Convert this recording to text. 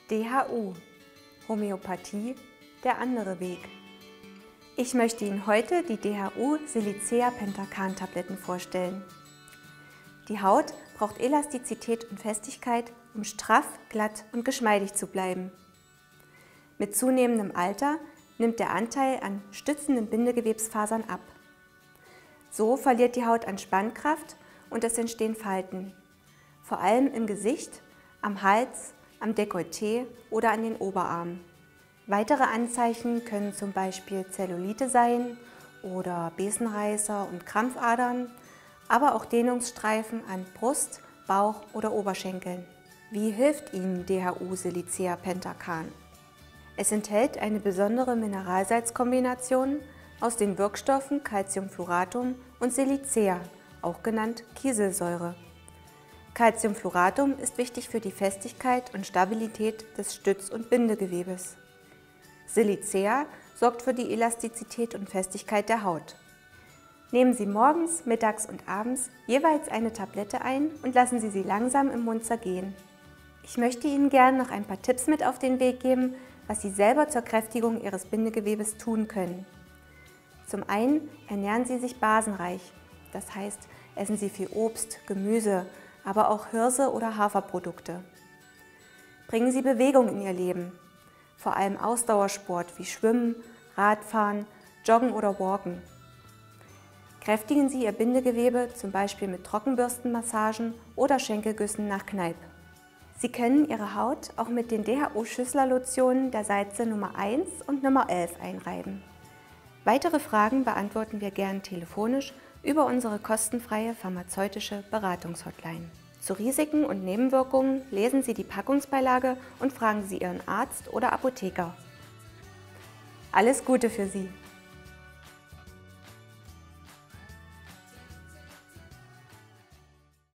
DHU, Homöopathie, der andere Weg. Ich möchte Ihnen heute die DHU Silicea Pentakan-Tabletten vorstellen. Die Haut braucht Elastizität und Festigkeit, um straff, glatt und geschmeidig zu bleiben. Mit zunehmendem Alter nimmt der Anteil an stützenden Bindegewebsfasern ab. So verliert die Haut an Spannkraft und es entstehen Falten, vor allem im Gesicht, am Hals, am Dekolleté oder an den Oberarmen. Weitere Anzeichen können zum Beispiel Zellulite sein oder Besenreißer und Krampfadern, aber auch Dehnungsstreifen an Brust, Bauch oder Oberschenkeln. Wie hilft Ihnen DHU Silicea Pentakan? Es enthält eine besondere Mineralsalzkombination aus den Wirkstoffen Calciumfluoratum und Silicea, auch genannt Kieselsäure. Calciumfluoratum ist wichtig für die Festigkeit und Stabilität des Stütz- und Bindegewebes. Silicea sorgt für die Elastizität und Festigkeit der Haut. Nehmen Sie morgens, mittags und abends jeweils eine Tablette ein und lassen Sie sie langsam im Mund zergehen. Ich möchte Ihnen gerne noch ein paar Tipps mit auf den Weg geben, was Sie selber zur Kräftigung Ihres Bindegewebes tun können. Zum einen ernähren Sie sich basenreich, das heißt, essen Sie viel Obst, Gemüse, aber auch Hirse- oder Haferprodukte. Bringen Sie Bewegung in Ihr Leben, vor allem Ausdauersport wie Schwimmen, Radfahren, Joggen oder Walken. Kräftigen Sie Ihr Bindegewebe zum Beispiel mit Trockenbürstenmassagen oder Schenkelgüssen nach Kneipp. Sie können Ihre Haut auch mit den DHU-Schüssler-Lotionen der Salze Nummer 1 und Nummer 11 einreiben. Weitere Fragen beantworten wir gern telefonisch über unsere kostenfreie pharmazeutische Beratungshotline. Zu Risiken und Nebenwirkungen lesen Sie die Packungsbeilage und fragen Sie Ihren Arzt oder Apotheker. Alles Gute für Sie!